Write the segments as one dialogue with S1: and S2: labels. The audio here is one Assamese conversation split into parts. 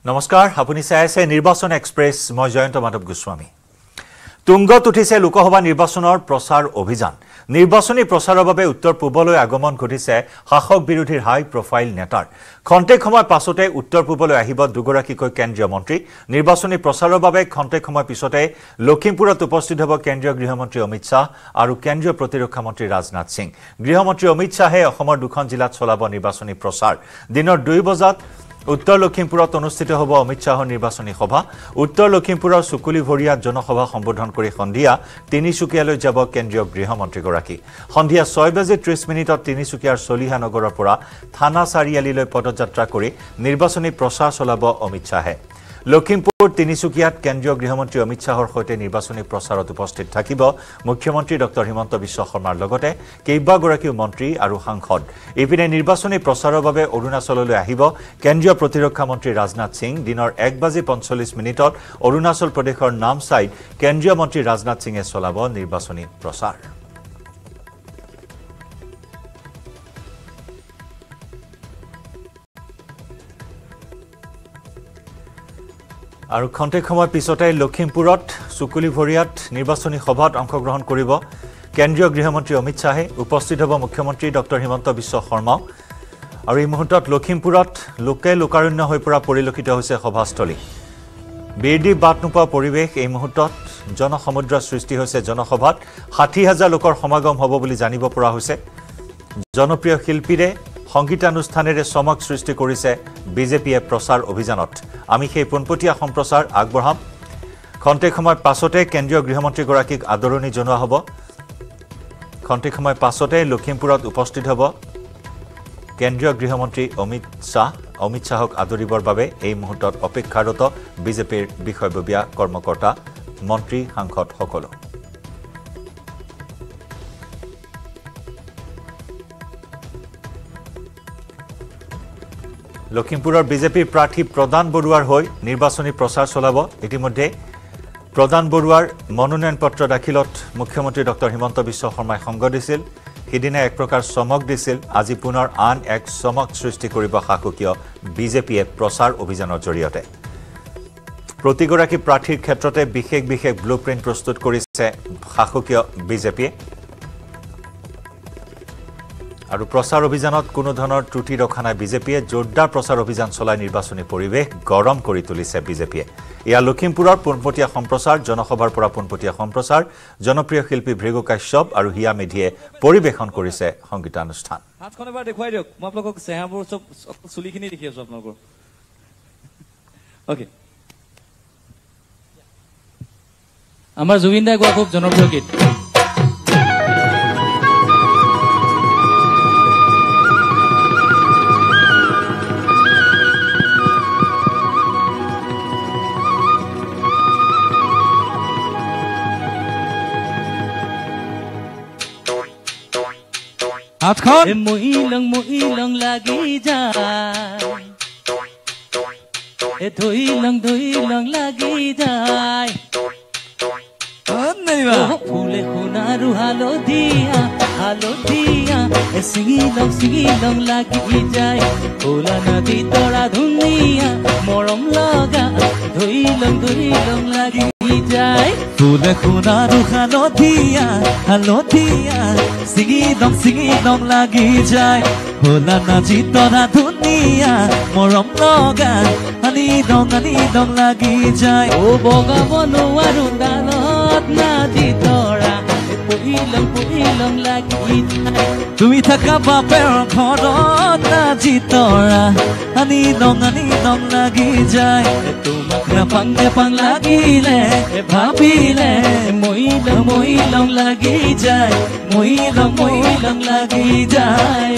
S1: নমস্কাৰ আপুনি চাই আছে নিৰ্বাচন এক্সপ্ৰেছ মই জয়ন্ত মাধৱ গোস্বামী তুংগত উঠিছে লোকসভা নিৰ্বাচনৰ প্ৰচাৰ অভিযান নিৰ্বাচনী প্ৰচাৰৰ বাবে উত্তৰ পূবলৈ আগমন ঘটিছে শাসক বিৰোধীৰ হাই প্ৰফাইল নেতাৰ খন্তেক সময় পাছতে উত্তৰ পূবলৈ আহিব দুগৰাকীকৈ কেন্দ্ৰীয় মন্ত্ৰী নিৰ্বাচনী প্ৰচাৰৰ বাবে খন্তেক সময় পিছতে লখিমপুৰত উপস্থিত হ'ব কেন্দ্ৰীয় গৃহমন্ত্ৰী অমিত শাহ আৰু কেন্দ্ৰীয় প্ৰতিৰক্ষা মন্ত্ৰী ৰাজনাথ সিং গৃহমন্ত্ৰী অমিত শাহে অসমৰ দুখন জিলাত চলাব নিৰ্বাচনী প্ৰচাৰ দিনৰ 2 বজাত উত্তৰ লখিমপুৰত অনুষ্ঠিত হ'ব অমিত শাহৰ নিৰ্বাচনী সভা উত্তৰ লখিমপুৰৰ সুকুলিভৰিয়াত জনসভা সম্বোধন কৰি সন্ধিয়া তিনিচুকীয়ালৈ যাব কেন্দ্ৰীয় গৃহমন্ত্ৰী গৰাকী সন্ধিয়া 6:30 তিনিচুকীয়াৰ চলিহা নগৰৰ পৰা থানা চাৰিআলিলৈ পদযাত্ৰা কৰি নিৰ্বাচনী প্ৰচাৰ চলাব অমিত শাহে লখিমপুৰ তিনিচুকীয়াত কেন্দ্ৰীয় গৃহমন্ত্ৰী অমিত শাহৰ সৈতে নিৰ্বাচনী প্ৰচাৰত উপস্থিত থাকিব মুখ্যমন্ত্ৰী ডক্টৰ হিমন্ত বিশ্ব শৰ্মাৰ লগতে কেইবাগৰাকীও মন্ত্ৰী আৰু সাংসদ ইপিনে নিৰ্বাচনী প্ৰচাৰৰ বাবে অৰুণাচললৈ আহিব কেন্দ্ৰীয় প্ৰতিৰক্ষা মন্ত্ৰী ৰাজনাথ সিং দিনৰ 1:45 অৰুণাচল প্ৰদেশৰ নামচাইত কেন্দ্ৰীয় মন্ত্ৰী ৰাজনাথ সিঙে চলাব নিৰ্বাচনী প্ৰচাৰ আৰু খন্তেক সময় পিছতে লখিমপুৰত সুকুলিভৰিয়াত নিৰ্বাচনী সভাত অংশগ্ৰহণ কৰিব কেন্দ্ৰীয় গৃহমন্ত্ৰী অমিত শাহে উপস্থিত হ'ব মুখ্যমন্ত্ৰী ডক্টৰ হিমন্ত বিশ্ব শৰ্মা আৰু এই মুহূৰ্তত লখিমপুৰত লোকাৰণ্য হৈ পৰা পৰিলক্ষিত হৈছে সভাস্থলী বেৰদি বাট নোপোৱা পৰিৱেশ এই মুহূৰ্তত জনসমুদ্ৰ সৃষ্টি হৈছে জনসভাত 60,000 লোকৰ সমাগম হ'ব বুলি জানিব পৰা হৈছে জনপ্ৰিয় শিল্পীৰে সংগীতানুষ্ঠানেৰে চমক সৃষ্টি কৰিছে বিজেপিয়ে প্ৰচাৰ অভিযানত আমি সেই পোনপটীয়া সম্প্ৰচাৰ আগবঢ়াম খন্তেক সময় পাছতে কেন্দ্ৰীয় গৃহমন্ত্ৰী গৰাকীক আদৰণি জনোৱা হ'ব খন্তেক সময় পাছতে লখিমপুৰত উপস্থিত হ'ব কেন্দ্ৰীয় গৃহমন্ত্ৰী অমিত শাহক আদৰিবৰ বাবে এই মুহূৰ্তত অপেক্ষাৰত বিজেপিৰ বিষয়ববীয়া কৰ্মকৰ্তা মন্ত্ৰী সাংসদ সকলো লখিমপুৰৰ বিজেপিৰ প্ৰাৰ্থী প্ৰদান বৰুৱাৰ হৈ নিৰ্বাচনী প্ৰচাৰ চলাব ইতিমধ্যে প্ৰদান বৰুৱাৰ মনোনয়ন পত্ৰ দাখিলত মুখ্যমন্ত্ৰী ডক্টৰ হিমন্ত বিশ্ব শৰ্মাই সংগ দিছিল সিদিনা এক প্ৰকাৰ চমক দিছিল আজি পুনৰ আন এক চমক সৃষ্টি কৰিব শাসকীয় বিজেপিয়ে প্ৰচাৰ অভিযানৰ জৰিয়তে প্ৰতিগৰাকী প্ৰাৰ্থীৰ ক্ষেত্ৰতে বিশেষ ব্লুপ্ৰিণ্ট প্ৰস্তুত কৰিছে শাসকীয় বিজেপিয়ে আৰু প্ৰচাৰ অভিযানত কোনো ধৰণৰ ত্ৰুটি ৰখা নাই বিজেপিয়ে জোৰদাৰ প্ৰচাৰ অভিযান চলাই নিৰ্বাচনী পৰিৱেশ গৰম কৰি তুলিছে বিজেপিয়ে ইয়া লখিমপুৰৰ পোনপটীয়া সম্প্ৰচাৰ জনসভাৰ পৰা পোনপটীয়া সম্প্ৰচাৰ জনপ্ৰিয় শিল্পী ভৃগু কাশ্যপ আৰু হিয়া মেধিয়ে পৰিৱেশন কৰিছে সংগীতানুষ্ঠান
S2: হাতখন এবাৰ দেখুৱাই দিয়ক মই আপোনালোকক চেহাবোৰ সব চুলিখিনি দেখি আছো আপোনালোকৰ ওকে আমাৰ জুবিন দাই গোৱা খুব জনপ্ৰিয় গীত হাতখন মহিলং লাগি যায় ধইলং লাগি যায় ফুলে সোণাৰু হালধীয়া ছিঙিলং লাগি যায় ফুলা নদী তৰা ধুনীয়া মৰম লগা ধইলং লাগি যায় ফুলে সোণাৰু হালধীয়া ছিঙিলং লাগি যায় ফুলা নদী তৰা ধুনীয়া মৰম লগা আনিদং লাগি যায় ও বগা বনোৱাৰো ডালত নাদি তৰা পহিলং লাগি যায় তুমি থাকা বাপেৰ ঘৰত নাজি তৰা আনিদং লাগি যায় তোমাক নাপাং লাগিলে ভাবিলে মহিলং লাগি যায় মহিলং লাগি যায়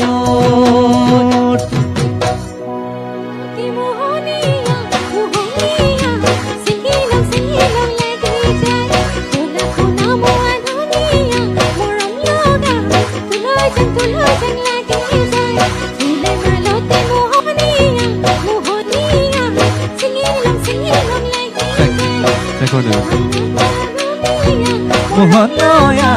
S2: মোহনয়া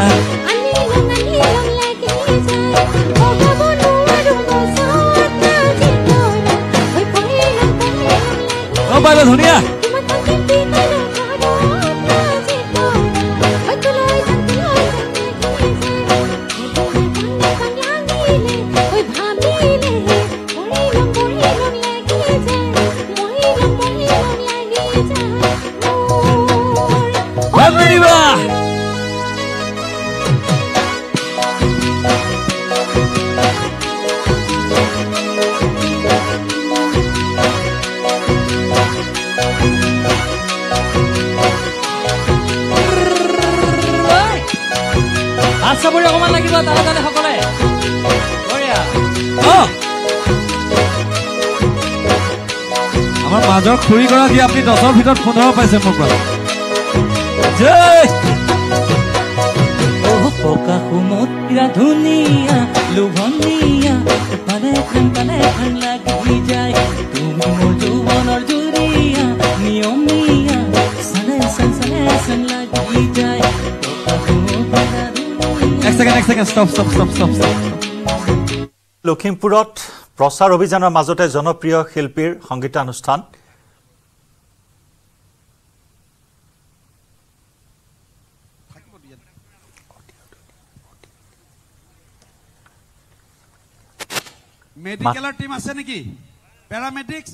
S2: পাইলে ধুনীয়া চাবৰি অকমান লাগিব তালে তালে সকলে বঢ়িয়া আমাৰ মাজৰ খুৰী গৰাকী আপুনি 10ৰ ভিতৰত 15 পাইছে মোৰ পৰা জয় ও পকা সুমতিৰা ধুনীয়া লোভনীয়া পালে খান লাগি যায় তুমি মোৰ যৌৱনৰ জুৰিয়া নিয়মীয়া সালে সালে লাগি যায় Next second, stop.
S1: লখিমপুৰত প্ৰচাৰ অভিযানৰ মাজতে জনপ্ৰিয় শিল্পীৰ সংগীতানুষ্ঠান
S3: মেডিকেলৰ টিম আছে নেকি প্যাৰামেডিক্স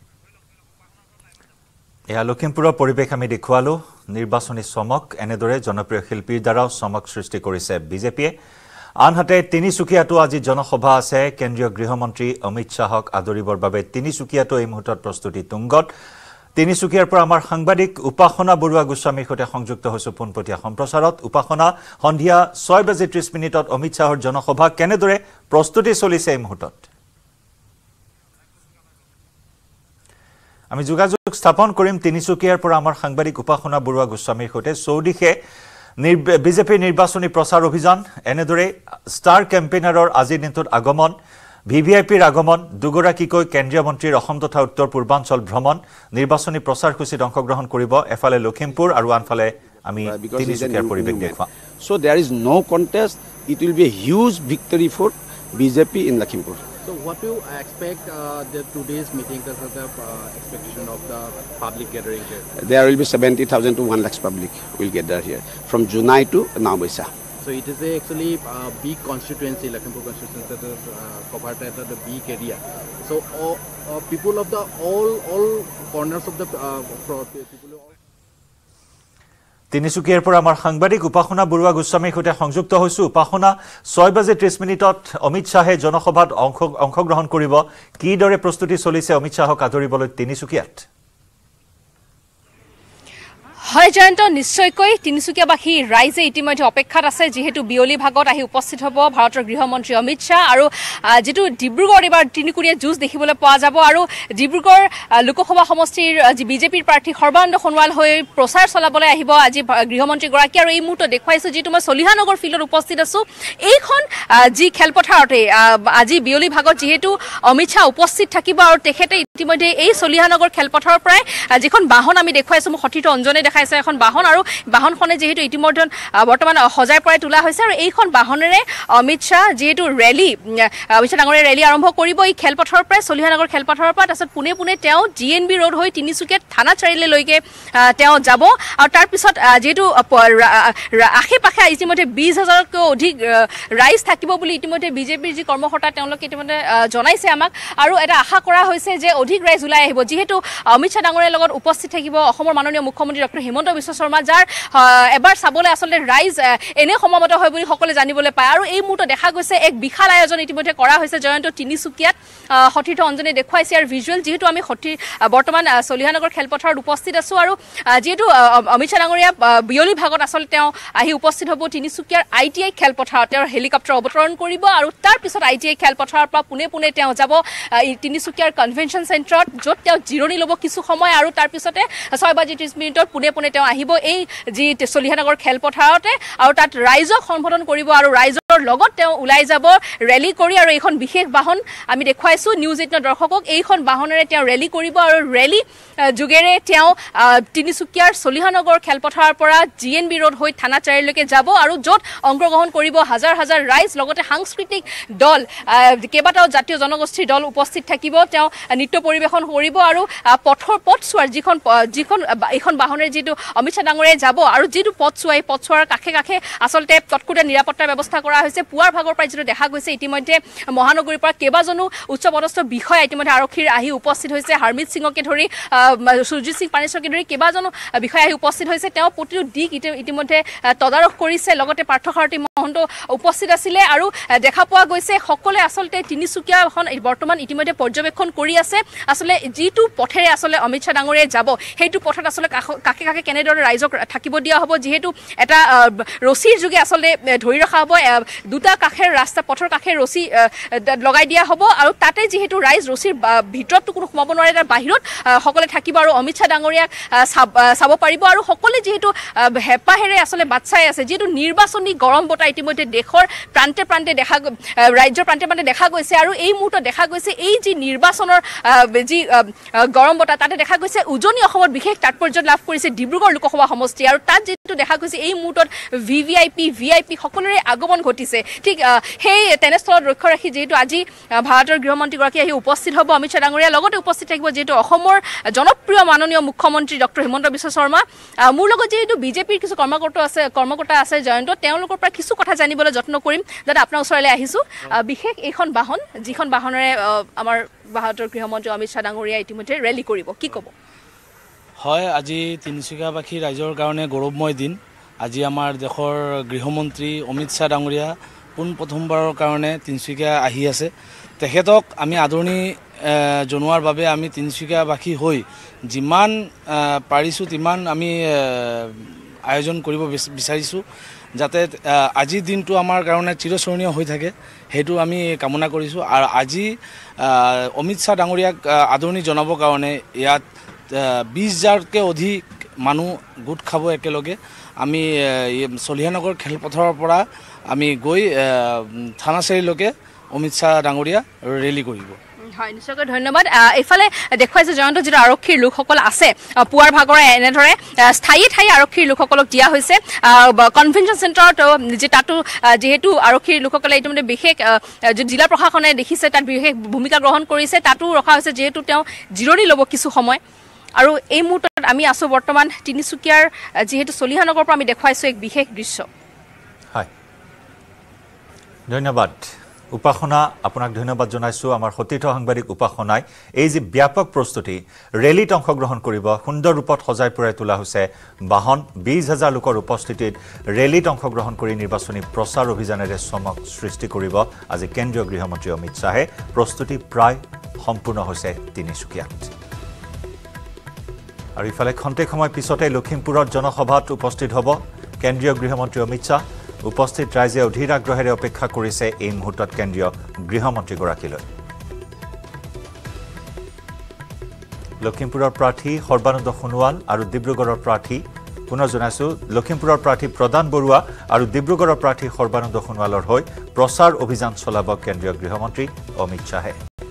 S1: এয়া লখিমপুৰৰ পৰিৱেশ আমি দেখুৱালো নিৰ্বাচনী চমক এনেদৰে জনপ্ৰিয় শিল্পীৰ দ্বাৰাও চমক সৃষ্টি কৰিছে বিজেপিয়ে আনহাতে তিনিচুকীয়াতো আজি জনসভা আছে কেন্দ্ৰীয় গৃহমন্ত্ৰী অমিত শাহক আদৰিবৰ বাবে তিনিচুকীয়াতো এই মুহূৰ্তত প্ৰস্তুতি তুংগত তিনিচুকীয়াৰ পৰা আমাৰ সাংবাদিক উপাসনা বৰুৱা গোস্বামীৰ সৈতে সংযুক্ত হৈছে পোনপটীয়া সম্প্ৰচাৰত উপাসনা সন্ধিয়া 6:30 অমিত শাহৰ জনসভা কেনেদৰে প্ৰস্তুতি চলিছে এই মুহূৰ্তত আমি যোগাযোগ স্থাপন কৰিম তিনিচুকীয়াৰ পৰা আমাৰ সাংবাদিক উপাসনা বৰুৱা গোস্বামীৰ সৈতে চৌদিশে বিজেপিৰ নিৰ্বাচনী প্ৰচাৰ অভিযান এনেদৰে ষ্টাৰ কেম্পেইনাৰৰ আজিৰ দিনটোত আগমন ভিভিআইপিৰ আগমন দুগৰাকীকৈ কেন্দ্ৰীয় মন্ত্ৰীৰ অসম তথা উত্তৰ পূৰ্বাঞ্চল ভ্ৰমণ নিৰ্বাচনী প্ৰচাৰসূচীত অংশগ্ৰহণ কৰিব এফালে লখিমপুৰ আৰু আনফালে আমি তিনিচুকীয়াৰ পৰিৱেশ দেখুৱাম
S4: So there is no contest. It will be a huge victory for BJP in Lakhimpur.
S5: So what do you expect the today's meeting as the expectation of the public gathering here?
S4: There will be 70,000 to 1 lakh public will gather here from Junai to Naobaisa.
S5: So it is actually a big constituency, Lakhimpur constituency that is covered at the big area. So people of the all corners of the people.
S1: তিনিচুকীয়াৰ পৰা আমাৰ সাংবাদিক উপাসনা বৰুৱা গোস্বামীৰ সৈতে সংযুক্ত হৈছো উপাসনা 6:30 অমিত শাহে জনসভাত অংশগ্ৰহণ কৰিব কিদৰে প্ৰস্তুতি চলিছে অমিত শাহক আদৰিবলৈ তিনিচুকীয়াত
S6: হয় জয়ন্ত নিশ্চয়কৈ তিনিচুকীয়াবাসী ৰাইজে ইতিমধ্যে অপেক্ষাত আছে যেহেতু বিয়লি ভাগত আহি উপস্থিত হ'ব ভাৰতৰ গৃহমন্ত্ৰী অমিত শাহ আৰু যেটো ডিব্ৰুগড় এবাৰ তিনিকুৰীয়া যুঁজ দেখিবলৈ পোৱা যাব আৰু ডিব্ৰুগড় লোকসভা সমষ্টিৰ যি বিজেপিৰ প্ৰাৰ্থী সৰ্বানন্দ সোণোৱাল হৈ প্ৰচাৰ চলাবলৈ আহিব আজি গৃহমন্ত্ৰী গৰাকী আৰু এই মুহূৰ্তত দেখুৱাইছো যেটো মই সলিহানগৰ ফিল্ডত উপস্থিত আছো এইখন যি খেলপথাৰতে আজি বিয়লি ভাগত যেহেতু অমিত শাহ উপস্থিত থাকিব আৰু তেখেতে ইতিমধ্যে এই সলিহানগৰ খেলপথাৰৰ পৰাই যিখন বাহন আমি দেখুৱাইছো মই সঠিক অঞ্জনে দেখাইছে এখন বাহন আৰু বাহনখনে যেহেতু ইতিমধ্যে বৰ্তমান সজাই পৰাই তোলা হৈছে আৰু এইখন বাহনেৰে অমিত শাহ যেহেতু ৰেলী অমিত শাহ ডাঙৰীয়া ৰেলী আৰম্ভ কৰিব এই খেলপথাৰৰ পৰাই সলিহানগৰ খেলপথাৰৰ পৰা তাৰপিছত পুনে তেওঁ জিএনবি ৰোড হৈ তিনিচুকীয়াত থানা চাৰিআলিলৈকে তেওঁ যাব আৰু তাৰ পিছত যেহেতু আশে পাশে ইতিমধ্যে 20,000তকৈ অধিক ৰাইজ থাকিব বুলি ইতিমধ্যে বিজেপিৰ যি কৰ্মকৰ্তা তেওঁলোকে ইতিমধ্যে জনাইছে আমাক আৰু এটা আশা কৰা হৈছে যে অধিক ৰাইজ ওলাই আহিব যেহেতু অমিত শাহ ডাঙৰীয়াৰ লগত উপস্থিত থাকিব অসমৰ মাননীয় মুখ্যমন্ত্ৰী ডক্টৰ হিমন্ত বিশ্ব শৰ্মা যাৰ এবাৰ চাবলৈ আসলে ৰাইজ এনে সমমত হয় বুলি সকলে জানিবলৈ পায় আৰু এই মুহূৰ্তত দেখা গৈছে এক বিশাল আয়োজন ইতিমধ্যে কৰা হৈছে জয়ন্ত তিনিচুকীয়াত সঠিক অঞ্জনে দেখুৱাইছে আৰু ভিজুৱেল যেহেতু আমি বৰ্তমান সলিহানগৰ খেলপথাৰত উপস্থিত আছো আৰু যেহেতু অমিত শাহ ডাঙৰীয়া বিয়লি ভাগত আসলে তেওঁ আহি উপস্থিত হ'ব তিনিচুকীয়াৰ ITI খেলপথাৰত তেওঁৰ হেলিকপ্টাৰ অৱতৰণ কৰিব আৰু তাৰ পিছত ITI খেলপথাৰৰ পৰা পুনে তেওঁ যাব তিনিচুকীয়াৰ কনভেনশ্যন চেণ্টাৰত য'ত তেওঁ জিৰণি ল'ব কিছু সময় আৰু তাৰ পিছতে 6:30 পুনে তেওঁ আহিব এই যি সলিহানগৰ খেলপথাৰতে আৰু তাত ৰাইজক সম্বোধন কৰিব আৰু ৰাইজৰ বাহনৰ লগত তেওঁ ওলাই যাব ৰেলী কৰি আৰু এইখন বিশেষ বাহন আমি দেখুৱাইছো নিউজ 18 দৰ্শকক এইখন বাহনেৰে তেওঁ ৰেলী কৰিব আৰু ৰেলী যোগেৰে তেওঁ তিনিচুকীয়াৰ চলিহানগৰ খেলপথাৰৰ পৰা GNB ৰোড হৈ থানা চাৰিলৈকে যাব আৰু য'ত অংশগ্ৰহণ কৰিব হাজাৰ হাজাৰ ৰাইজ লগতে সাংস্কৃতিক দল কেইবাটাও জাতীয় জনগোষ্ঠীৰ দল উপস্থিত থাকিব তেওঁ নৃত্য পৰিবেশন কৰিব আৰু পথছোৱাৰ যিখন এইখন বাহনেৰে যিটো অমিত শ্বাহ ডাঙৰীয়াই যাব আৰু যিটো পথছোৱাৰ কাষে কাষে আচলতে তৎক্ষণাত নিৰাপত্তাৰ ব্যৱস্থা কৰা হৈছে পুৱাৰ ভাগৰ পৰা যিটো দেখা গৈছে ইতিমধ্যে মহানগৰীৰ পৰা কেইবাজনো উচ্চপদস্থ বিষয়া ইতিমধ্যে আৰক্ষীৰ আহি উপস্থিত হৈছে হাৰমিত সিঙকে ধৰি সুৰজিত সিং পানেশ্বৰকে ধৰি কেইবাজনো বিষয়া আহি উপস্থিত হৈছে তেওঁ প্ৰতিটো দিক ইতিমধ্যে তদাৰক কৰিছে লগতে পাৰ্থসাৰথী মহন্ত উপস্থিত আছিলে আৰু দেখা পোৱা গৈছে সকলোৱে আচলতে তিনিচুকীয়াখন বৰ্তমান ইতিমধ্যে পৰ্যবেক্ষণ কৰি আছে আচলতে যিটো পথেৰে আচলতে অমিত শ্বাহ ডাঙৰীয়াই যাব সেইটো পথত আচলতে কাষে কাষে কেনেদৰে ৰাইজক থাকিব দিয়া হ'ব যিহেতু এটা ৰছীৰ যোগে আচলতে ধৰি ৰখা হ'ব দুটা কাষেৰ ৰাস্তা পথৰ কাষে ৰছী লগাই দিয়া হ'ব আৰু তাতে যিহেতু ৰাইজ ৰছীৰ ভিতৰতো কোনো সোমাব নোৱাৰে তাৰ বাহিৰত সকলে থাকিব আৰু অমিত শ্বাহ ডাঙৰীয়াক চাব পাৰিব আৰু সকলে যিহেতু হেঁপাহেৰে আচলতে বাচ্চাই আছে যিহেতু নিৰ্বাচনী গৰম বতাহ ইতিমধ্যে দেশৰ প্ৰান্তে প্ৰান্তে ৰাজ্যৰ প্ৰান্তে প্ৰান্তে দেখা গৈছে আৰু এই মুহূৰ্তত দেখা গৈছে এই যি নিৰ্বাচনৰ যি গৰম বতাহ তাতে দেখা গৈছে উজনি অসমত বিশেষ তাৎপৰ্য লাভ কৰিছে ডিব্ৰুগড় লোকসভা সমষ্টি আৰু তাত যিটো দেখা গৈছে এই মুহূৰ্তত VIP সকলোৰে আগমন ঘটিছে ঠিক সেই তেনেস্থলত লক্ষ্য ৰাখি যিহেতু আজি ভাৰতৰ গৃহমন্ত্ৰীগৰাকী আহি উপস্থিত হ'ব অমিত শ্বাহ ডাঙৰীয়া লগতে উপস্থিত থাকিব যিহেতু অসমৰ জনপ্ৰিয় মাননীয় মুখ্যমন্ত্ৰী ডক্টৰ হিমন্ত বিশ্ব শৰ্মা মোৰ লগত যিহেতু বিজেপিৰ কিছু কৰ্মকৰ্তা আছে জয়ন্ত তেওঁলোকৰ পৰা কিছু কথা জানিবলৈ যত্ন কৰিম যাতে আপোনাৰ ওচৰলৈ আহিছোঁ বিশেষ এইখন বাহন যিখন বাহনেৰে আমাৰ ভাৰতৰ গৃহমন্ত্ৰী অমিত শ্বাহ ডাঙৰীয়া ইতিমধ্যে ৰেলী কৰিব কি ক'ব
S7: হয় আজি তিনিচুকীয়াবাসী ৰাইজৰ কাৰণে গৌৰৱময় দিন আজি আমাৰ দেশৰ গৃহমন্ত্ৰী অমিত শ্বাহ ডাঙৰীয়া পোনপ্ৰথমবাৰৰ কাৰণে তিনিচুকীয়া আহি আছে তেখেতক আমি আদৰণি জনোৱাৰ বাবে আমি তিনিচুকীয়াবাসী হৈ যিমান পাৰিছোঁ তিমান আমি আয়োজন কৰিব বিচাৰিছোঁ যাতে আজিৰ দিনটো আমাৰ কাৰণে চিৰস্মৰণীয় হৈ থাকে সেইটো আমি কামনা কৰিছোঁ আৰু আজি অমিত শ্বাহ ডাঙৰীয়াক আদৰণি জনাবৰ কাৰণে ইয়াত 20,000কৈ অধিক মানুহ গোট খাব একেলগে আমি চলিহানগৰ খেলপথাৰৰ পৰা আমি গৈ থানাচাৰিলৈকে অমিত শ্বাহ ডাঙৰীয়া ৰেলী কৰিব
S6: হয় নিশ্চয়কৈ ধন্যবাদ এইফালে দেখুৱাইছে জয়ন্ত যিটো আৰক্ষীৰ লোকসকল আছে পুৱাৰ ভাগৰে এনেদৰে স্থায়ী আৰক্ষীৰ লোকসকলক দিয়া হৈছে কনভেনশ্যন চেণ্টাৰত যে তাতো যিহেতু আৰক্ষীৰ লোকসকলে ইতিমধ্যে বিশেষ জিলা প্ৰশাসনে দেখিছে তাত বিশেষ ভূমিকা গ্ৰহণ কৰিছে তাতো ৰখা হৈছে যিহেতু তেওঁ জিৰণি ল'ব কিছু সময় আৰু এই মুহূৰ্তত আমি আছোঁ বৰ্তমান তিনিচুকীয়াৰ যিহেতু চলিহানগৰৰ পৰা আমি দেখুৱাইছোঁ এক বিশেষ দৃশ্য
S1: হয় ধন্যবাদ উপাসনা আপোনাক ধন্যবাদ জনাইছোঁ আমাৰ সতীৰ্থ সাংবাদিক উপাসনাই এই যে ব্যাপক প্ৰস্তুতি ৰেলীত অংশগ্ৰহণ কৰিব সুন্দৰ ৰূপত সজাই পৰাই তোলা হৈছে বাহন 20,000 লোকৰ উপস্থিতিত ৰেলীত অংশগ্ৰহণ কৰি নিৰ্বাচনী প্ৰচাৰ অভিযানেৰে চমক সৃষ্টি কৰিব আজি কেন্দ্ৰীয় গৃহমন্ত্ৰী অমিত শ্বাহে প্ৰস্তুতি প্ৰায় সম্পূৰ্ণ হৈছে তিনিচুকীয়াত আৰু ইফালে খন্তেক সময় পিছতে লখিমপুৰত জনসভাত উপস্থিত হ'ব কেন্দ্ৰীয় গৃহমন্ত্ৰী অমিত শ্বাহ উপস্থিত ৰাইজে অধীৰ আগ্ৰহেৰে অপেক্ষা কৰিছে এই মুহূৰ্তত কেন্দ্ৰীয় গৃহমন্ত্ৰীগৰাকীলৈ লখিমপুৰৰ প্ৰাৰ্থী সৰ্বানন্দ সোণোৱাল আৰু ডিব্ৰুগড়ৰ প্ৰাৰ্থী পুনৰ জনাইছোঁ লখিমপুৰৰ প্ৰাৰ্থী প্ৰদান বৰুৱা আৰু ডিব্ৰুগড়ৰ প্ৰাৰ্থী সৰ্বানন্দ সোণোৱালৰ হৈ প্ৰচাৰ অভিযান চলাব কেন্দ্ৰীয় গৃহমন্ত্ৰী অমিত শ্বাহে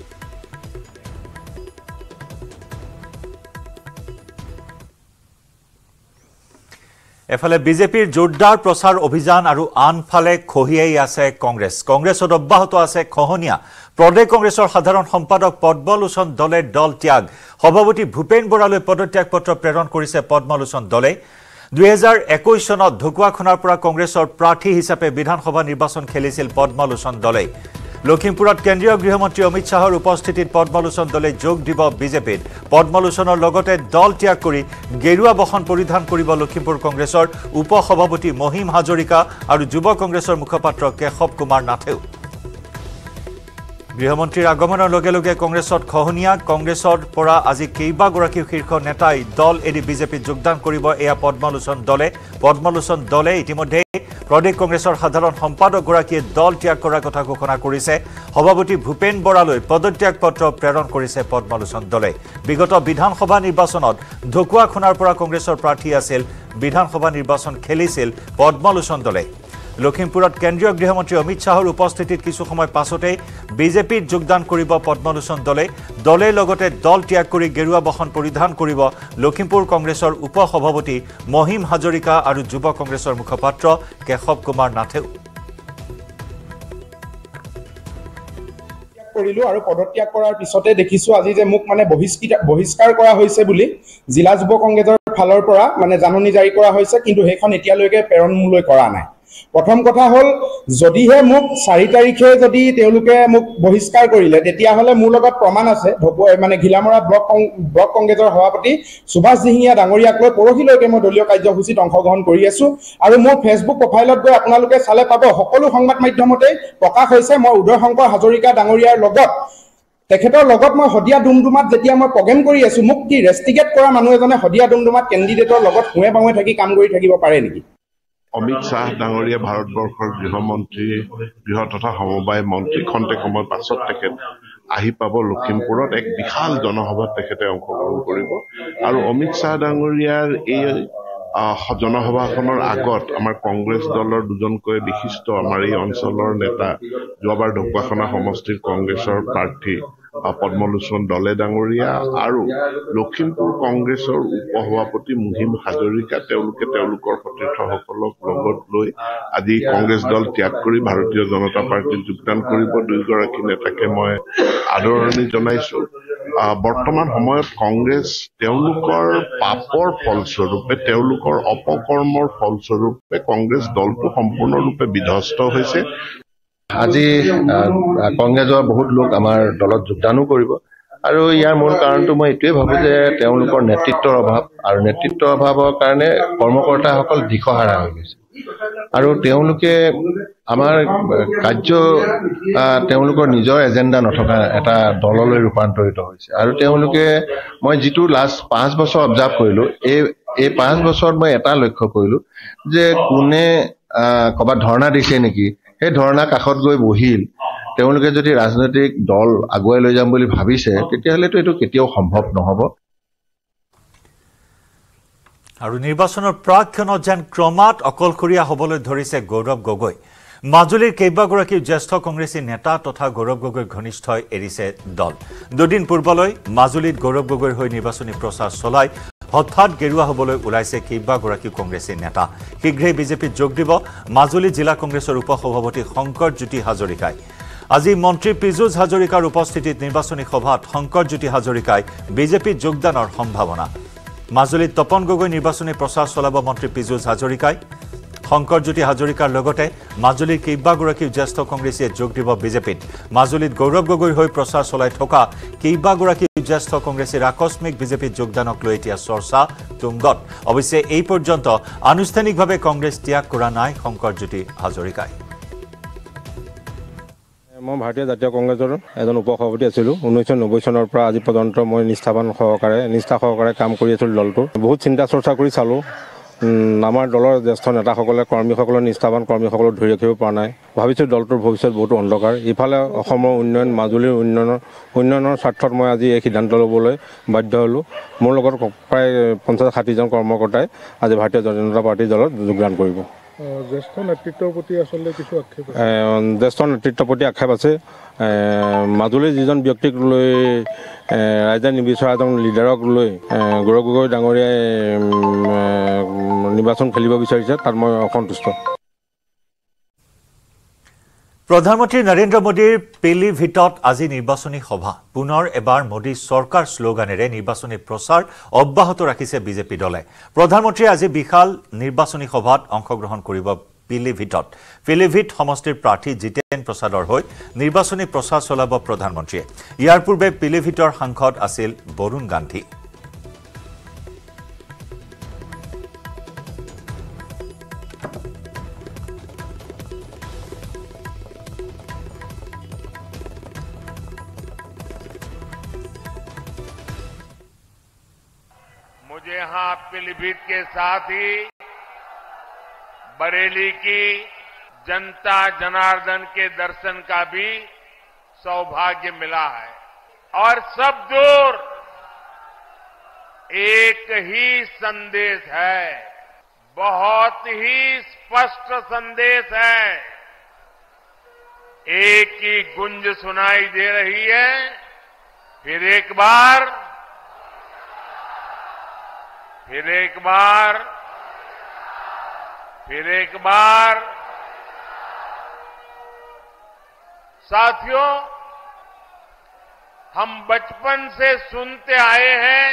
S1: এফালে বিজেপিৰ জোৰদাৰ প্ৰচাৰ অভিযান আৰু আনফালে খহিয়াই আছে কংগ্ৰেছত অব্যাহত আছে খহনীয়া প্ৰদেশ কংগ্ৰেছৰ সাধাৰণ সম্পাদক পদ্মলোচন দলে দল ত্যাগ সভাপতি ভূপেন বৰালৈ পদত্যাগ পত্ৰ প্ৰেৰণ কৰিছে পদ্মলোচন দলে 2021 চনত ঢকুৱাখনাৰ পৰা কংগ্ৰেছৰ প্ৰাৰ্থী হিচাপে বিধানসভা নিৰ্বাচন খেলিছিল পদ্মলোচন দলে লখিমপুৰত কেন্দ্ৰীয় গৃহমন্ত্ৰী অমিত শ্বাহৰ উপস্থিতিত পদ্মলোচন দলে যোগ দিব বিজেপিত পদ্মলোচনৰ লগতে দল ত্যাগ কৰি গেৰুৱা বসন পৰিধান কৰিব লখিমপুৰ কংগ্ৰেছৰ উপসভাপতি মহিম হাজৰিকা আৰু যুৱ কংগ্ৰেছৰ মুখপাত্ৰ কেশৱ কুমাৰ নাথেও গৃহমন্ত্ৰীৰ আগমনৰ লগে লগে কংগ্ৰেছত খহনীয়া কংগ্ৰেছৰ পৰা আজি কেইবাগৰাকী শীৰ্ষ নেতাই দল এৰি বিজেপিত যোগদান কৰিব এয়া পদ্মলোচন দলে ইতিমধ্যে প্ৰদেশ কংগ্ৰেছৰ সাধাৰণ সম্পাদকগৰাকীয়ে দল ত্যাগ কৰাৰ কথা ঘোষণা কৰিছে সভাপতি ভূপেন বৰালৈ পদত্যাগ পত্ৰ প্ৰেৰণ কৰিছে পদ্মলোচন দলে বিগত বিধানসভা নিৰ্বাচনত ঢকুৱাখনাৰ পৰা কংগ্ৰেছৰ প্ৰাৰ্থী আছিল বিধানসভা নিৰ্বাচন খেলিছিল পদ্মলোচন দলে লখিমপুৰত কেন্দ্ৰীয় গৃহমন্ত্ৰী অমিত শ্বাহৰ উপস্থিতিত কিছু সময় পাছতেই বিজেপিত যোগদান কৰিব পদ্মলোচন দলে লগতে দল ত্যাগ কৰি গেৰুৱা বসন পৰিধান কৰিব লখিমপুৰ কংগ্ৰেছৰ উপ সভাপতি মহিম হাজৰিকা আৰু যুৱ কংগ্ৰেছৰ মুখপাত্ৰ কেশৱ কুমাৰ নাথেও
S8: কৰিলো আৰু পদত্যাগ কৰাৰ পিছতে দেখিছো আজি যে মোক মানে বহিষ্কাৰ কৰা হৈছে বুলি জিলা যুৱ কংগ্ৰেছৰ ফালৰ পৰা মানে জাননী জাৰি কৰা হৈছে কিন্তু সেইখন এতিয়ালৈকে প্ৰেৰণ মূললৈ কৰা নাই প্ৰথম কথা হল যদিহে মোক 4 তাৰিখে যদি তেওঁলোকে মোক বহিষ্কাৰ কৰিলে তেতিয়াহলে মোৰ লগত প্ৰমাণ আছে মানে ঘিলামৰা ব্লক কংগ্ৰেছৰ সভাপতি সুভাষ দিহিঙীয়া ডাঙৰীয়াক লৈ পৰহিলৈকে মই দলীয় কাৰ্যসূচীত অংশগ্ৰহণ কৰি আছো আৰু মোৰ ফেচবুক প্ৰফাইলত গৈ আপোনালোকে চালে পাব সকলো সংবাদ মাধ্যমতে প্ৰকাশ হৈছে মই উদয় শংকৰ হাজৰিকা ডাঙৰীয়াৰ লগত তেখেতৰ লগত মই হদিয়া ডুমডুমাত যেতিয়া মই প্ৰগ্ৰেম কৰি আছো মোক কি ৰেষ্টিগেট কৰা মানুহ এজনে হদিয়া ডুমডুমাত কেণ্ডিডেটৰ লগত শুৱে বাৱে থাকি কাম কৰি থাকিব পাৰে নেকি
S9: অমিত শ্বাহ ডাঙৰীয়া ভাৰতবৰ্ষৰ গৃহমন্ত্ৰী গৃহ তথা সমবায় মন্ত্ৰী খন্তেক সময় পাছত তেখেত আহি পাব লখিমপুৰত এক বিশাল জনসভাত তেখেতে অংশগ্ৰহণ কৰিব আৰু অমিত শ্বাহ ডাঙৰীয়াৰ এই জনসভাখনৰ আগত আমাৰ কংগ্ৰেছ দলৰ দুজনকৈ বিশিষ্ট আমাৰ এই অঞ্চলৰ নেতা যোৱাবাৰ ঢকুৱাখানা সমষ্টিৰ কংগ্ৰেছৰ প্ৰাৰ্থী পদ্মলোচন দলে ডাঙৰীয়া আৰু লখিমপুৰ কংগ্ৰেছৰ উপসভাপতি মহিম হাজৰিকা তেওঁলোকৰ সতীৰ্থসকলক লগত লৈ আজি কংগ্ৰেছ দল ত্যাগ কৰি ভাৰতীয় জনতা পাৰ্টীত যোগদান কৰিব দুয়োগৰাকী নেতাকে মই আদৰণি জনাইছো বৰ্তমান সময়ত কংগ্ৰেছ তেওঁলোকৰ পাপৰ ফলস্বৰূপে তেওঁলোকৰ অপকৰ্মৰ ফলস্বৰূপে কংগ্ৰেছ দলটো সম্পূৰ্ণৰূপে বিধ্বস্ত হৈছে
S10: আজি কংগ্ৰেছৰ বহুত লোক আমাৰ দলত যোগদানো কৰিব আৰু ইয়াৰ মূল কাৰণটো মই এইটোৱে ভাবো যে তেওঁলোকৰ নেতৃত্বৰ অভাৱ আৰু নেতৃত্বৰ অভাৱৰ কাৰণে কৰ্মকৰ্তাসকল দিশহাৰা হৈ গৈছে আৰু তেওঁলোকে আমাৰ কাৰ্য তেওঁলোকৰ নিজৰ এজেণ্ডা নথকা এটা দললৈ ৰূপান্তৰিত হৈছে আৰু তেওঁলোকে মই যিটো লাষ্ট 5 বছৰ অবজাৰ্ভ কৰিলো এই 5 বছৰত মই এটা লক্ষ্য কৰিলো যে কোনে কবাত ধৰ্ণা দিছে নেকি সেই ধৰ্ণা কাষত গৈ বহিল তেওঁলোকে যদি ৰাজনৈতিক দল আগুৱাই লৈ যাম বুলি ভাবিছে তেতিয়াহ'লেতো এইটো কেতিয়াও সম্ভৱ নহব
S1: আৰু নিৰ্বাচনৰ প্ৰাক্ষণত যেন ক্ৰমাৎ অকলশৰীয়া হ'বলৈ ধৰিছে গৌৰৱ গগৈ মাজুলীৰ কেইবাগৰাকী জ্যেষ্ঠ কংগ্ৰেছী নেতা তথা গৌৰৱ গগৈৰ ঘনিষ্ঠই এৰিছে দল দুদিন পূৰ্বলৈ মাজুলীত গৌৰৱ গগৈৰ হৈ নিৰ্বাচনী প্ৰচাৰ চলাই হঠাৎ গেৰুৱা হ'বলৈ ওলাইছে কেইবাগৰাকী কংগ্ৰেছী নেতা শীঘ্ৰেই বিজেপিত যোগ দিব মাজুলী জিলা কংগ্ৰেছৰ উপ সভাপতি শংকৰ জ্যোতি হাজৰিকাই আজি মন্ত্ৰী পীযুষ হাজৰিকাৰ উপস্থিতিত নিৰ্বাচনী সভাত শংকৰ জ্যোতি হাজৰিকাই বিজেপিত যোগদানৰ সম্ভাৱনা মাজুলীত তপন গগৈ নিৰ্বাচনী প্ৰচাৰ চলাব মন্ত্ৰী পীযুষ হাজৰিকাই শংকৰ জ্যোতি হাজৰিকাৰ লগতে মাজুলীৰ কেইবাগৰাকী জ্যেষ্ঠ কংগ্ৰেছীয়ে যোগ দিব বিজেপিত মাজুলীত গৌৰৱ গগৈৰ হৈ প্ৰচাৰ চলাই থকা কেইবাগৰাকী জ্যেষ্ঠ কংগ্ৰেছীৰ আকস্মিক বিজেপিত যোগদানক লৈ এতিয়া চৰ্চা তুংগত অৱশ্যে এই পৰ্যন্ত আনুষ্ঠানিকভাৱে কংগ্ৰেছ ত্যাগ কৰা নাই শংকৰ জ্যোতি হাজৰিকাই
S11: মই ভাৰতীয় জাতীয় কংগ্ৰেছৰ এজন উপসভাপতি আছিলোঁ 1990 চনৰ পৰা আজি পৰ্যন্ত মই নিষ্ঠা সহকাৰে কাম কৰি আছিলোঁ দলটো বহুত চিন্তা চৰ্চা কৰি চালোঁ আমাৰ দলৰ জ্যেষ্ঠ নেতাসকলে কৰ্মীসকলৰ নিষ্ঠাবান কৰ্মীসকলক ধৰি ৰাখিব পৰা নাই ভাবিছোঁ দলটোৰ ভৱিষ্যত বহুতো অন্ধকাৰ ইফালে অসমৰ উন্নয়ন মাজুলীৰ উন্নয়নৰ স্বাৰ্থত মই আজি এই সিদ্ধান্ত ল'বলৈ বাধ্য হ'লোঁ মোৰ লগত প্ৰায় 50-60 জন কৰ্মকৰ্তাই আজি ভাৰতীয় জনতা পাৰ্টীৰ দলত যোগদান কৰিব
S12: জ্যেষ্ঠ নেতৃত্বৰ প্ৰতি আচলতে কিছু আক্ষেপ
S11: জ্যেষ্ঠ নেতৃত্বৰ প্ৰতি আক্ষেপ আছে মাজুলীৰ যিজন ব্যক্তিক লৈ ৰাইজে নিবিচৰা এজন লিডাৰক লৈ গৌৰৱ গগৈ ডাঙৰীয়াই নিৰ্বাচন খেলিব বিচাৰিছে তাত মই অসন্তুষ্ট
S1: প্ৰধানমন্ত্ৰী নৰেন্দ্ৰ মোদীৰ পিলিভিটত আজি নিৰ্বাচনী সভা পুনৰ এবাৰ মোদী চৰকাৰ শ্লোগানেৰে নিৰ্বাচনী প্ৰচাৰ অব্যাহত ৰাখিছে বিজেপি দলে প্ৰধানমন্ত্ৰীয়ে আজি বিশাল নিৰ্বাচনী সভাত অংশগ্ৰহণ কৰিব পিলিভিট সমষ্টিৰ প্ৰাৰ্থী জিতেন প্ৰসাদৰ হৈ নিৰ্বাচনী প্ৰচাৰ চলাব প্ৰধানমন্ত্ৰীয়ে ইয়াৰ পূৰ্বে পিলিভিটৰ সাংসদ আছিল বৰুণ গান্ধী
S13: मुझे यहां पीलीभीत के साथ ही बरेली की जनता जनार्दन के दर्शन का भी सौभाग्य मिला है और सब दूर एक ही संदेश है बहुत ही स्पष्ट संदेश है। एक ही गुंज सुनाई दे रही है, फिर एक बार, फिर एक बार, फिर एक बार। साथियों, हम बचपन से सुनते आए हैं,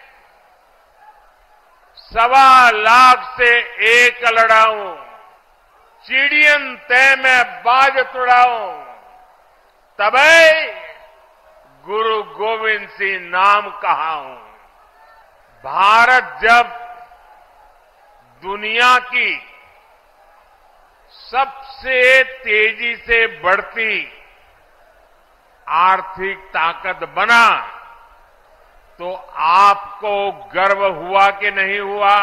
S13: 1.25 लाख से एक लड़ाऊं, चिड़ियन तय में बाज तुड़ाऊं, तबे गुरु गोविंद सिंह नाम कहाऊं। भारत जब दुनिया की सबसे तेजी से बढ़ती आर्थिक ताकत बना, तो आपको गर्व हुआ कि नहीं हुआ?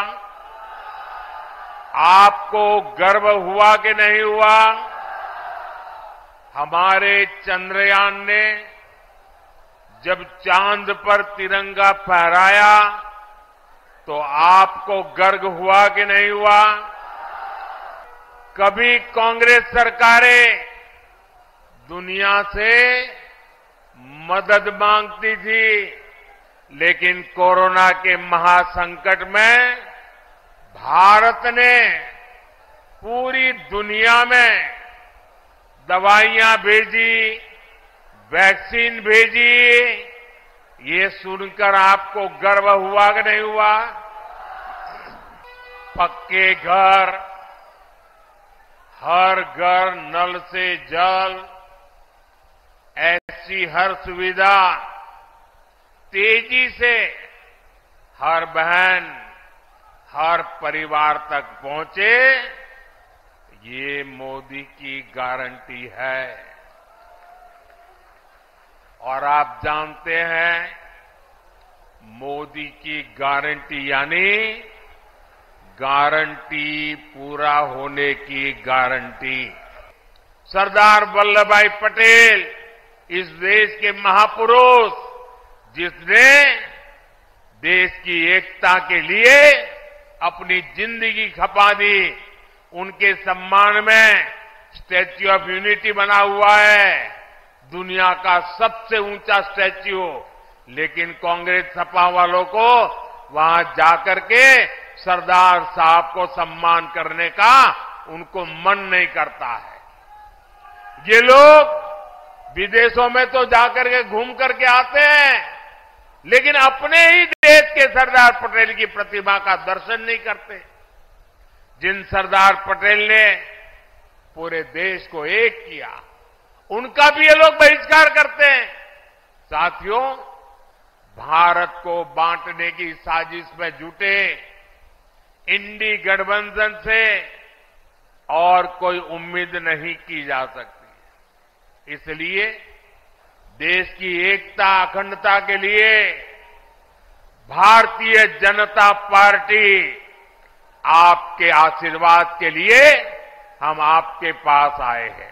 S13: आपको गर्व हुआ कि नहीं हुआ? हमारे चंद्रयान ने जब चांद पर तिरंगा फहराया, तो आपको गर्व हुआ कि नहीं हुआ? कभी कांग्रेस सरकारें दुनिया से मदद मांगती थी, लेकिन कोरोना के महासंकट में भारत ने पूरी दुनिया में दवाइयां भेजी, वैक्सीन भेजी। ये सुनकर आपको गर्व हुआ कि नहीं हुआ? पक्के घर, हर घर नल से जल, ऐसी हर सुविधा तेजी से हर बहन, हर परिवार तक पहुंचे, ये मोदी की गारंटी है। और आप जानते हैं, मोदी की गारंटी यानी गारंटी पूरा होने की गारंटी। सरदार वल्लभ भाई पटेल इस देश के महापुरुष, जिसने देश की एकता के लिए अपनी जिंदगी खपा दी, उनके सम्मान में स्टैच्यू ऑफ यूनिटी बना हुआ है, दुनिया का सबसे ऊंचा स्टैच्यू। लेकिन कांग्रेस सपा वालों को वहां जाकर के सरदार साहब को सम्मान करने का उनको मन नहीं करता है। ये लोग विदेशों में तो जाकर के घूम करके आते हैं, लेकिन अपने ही देश के सरदार पटेल की प्रतिमा का दर्शन नहीं करते। जिन सरदार पटेल ने पूरे देश को एक किया, उनका भी ये लोग बहिष्कार करते हैं। साथियों, भारत को बांटने की साजिश में जुटे इंडी गठबंधन से और कोई उम्मीद नहीं की जा सकती। इसलिए देश की एकता अखंडता के लिए भारतीय जनता पार्टी आपके आशीर्वाद के लिए हम आपके पास आए हैं।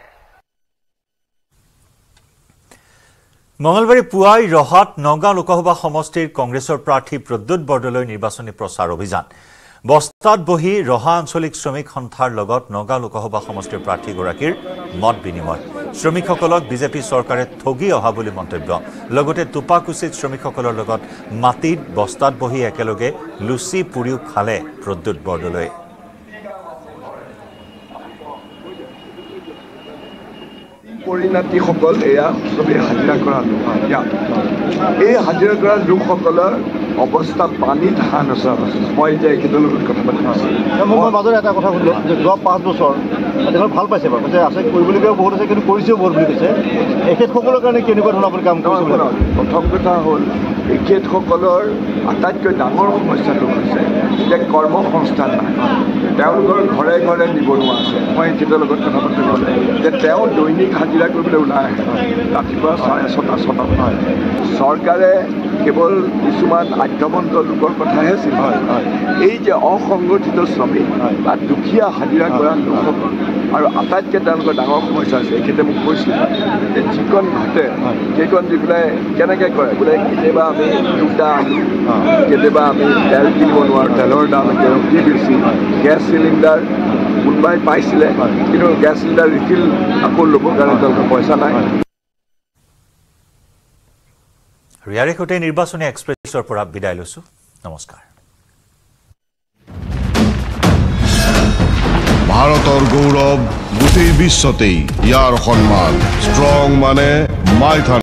S1: मंगलबारे पुवाई रहात नगांव लोकसभा समष्टिर कांग्रेसर प्रार्थी प्रद्युत बरदলৈ निर्वाचनी प्रचार अभियान। बस्तात बही रहा आंचलिक श्रमिक सन्थार लगत नगांव लोकसभा समष्टिर प्रार्थीगराकीर मत विनिमय। श्रमिकসকলক বিজেপি চৰকাৰে ঠগি অহা বুলি মন্তব্য। লগতে টুপাকুচিত শ্ৰমিকসকলৰ লগত মাটিত বস্তাত বহি একেলগে লুচি পুৰিও খালে প্ৰদ্যুৎ বৰদলৈ।
S14: পৰিণাতিসকল এয়া চবেই হাজিৰা কৰা লোক। এই হাজিৰা কৰা লোকসকলৰ অৱস্থা পানী ধান আছে। মই এতিয়া এখেতৰ লগত কথা পাতি আছোঁ।
S15: মই মাজত এটা কথা সুধিলোঁ যে যোৱা 5 বছৰ তেখেত ভাল পাইছে বাৰু, কৈছে আছে কৰিবলগীয়াও বহুত আছে, কিন্তু কৰিছেও বহুত বুলি কৈছে। এখেতসকলৰ কাৰণে কেনেকুৱা ধৰণৰ আপুনি কাম কৰিছে?
S14: প্ৰথম কথা হ'ল, এখেতসকলৰ আটাইতকৈ ডাঙৰ সমস্যাটো হৈছে যে কৰ্মসংস্থান নাই। তেওঁলোকৰ ঘৰে ঘৰে নিবনুৱা আছে। মই এখেতৰ লগত কথা পাতি ক'লে যে তেওঁ দৈনিক হাজিৰা কৰিবলৈ ওলাই আহে ৰাতিপুৱা 6:30 হয়। চৰকাৰে কেৱল কিছুমান আধ্যবন্ত লোকৰ কথাহে চিন্তা কৰে। এই যে অসংগঠিত শ্ৰমিক বা দুখীয়া হাজিৰা কৰা লোকসকল, আৰু আটাইতকৈ তেওঁলোকৰ ডাঙৰ সমস্যা আছে এইখিনিতে মোক কৈছিল যে যিকণ ঘটে সেইকণ দি পেলাই কেনেকৈ কৰে বোলে কেতিয়াবা আমি 2টা আলু কেতিয়াবা আমি তেল কিনিব নোৱাৰোঁ তেলৰ দাম এতিয়া অতি বেছি গেছ চিলিণ্ডাৰ কোনোবাই পাইছিলে কিন্তু গেছ চিলিণ্ডাৰ ৰিফিল আকৌ ল'বৰ কাৰণে তেওঁলোকৰ পইচা নাই
S1: ইয়াৰে সৈতে নিৰ্বাচনী এক্সপ্ৰেছৰ পৰা বিদায় লৈছোঁ নমস্কাৰ
S16: ভাৰতৰ গৌৰৱ গোটেই বিশ্বতেই ইয়াৰ সন্মান ষ্ট্ৰং মানে মাইথান